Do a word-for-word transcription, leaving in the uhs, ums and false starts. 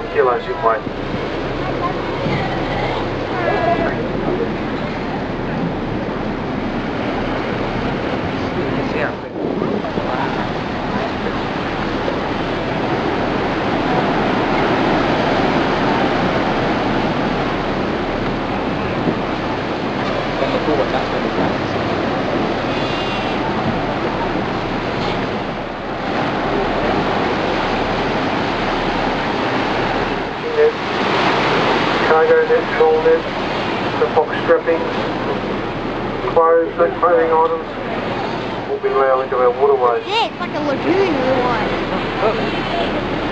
kilos in weight. Cargo net, trawl net, the box strappings, clothes, no clothing items will be allowed into our waterways. Yeah, it's like a lagoon otherwise.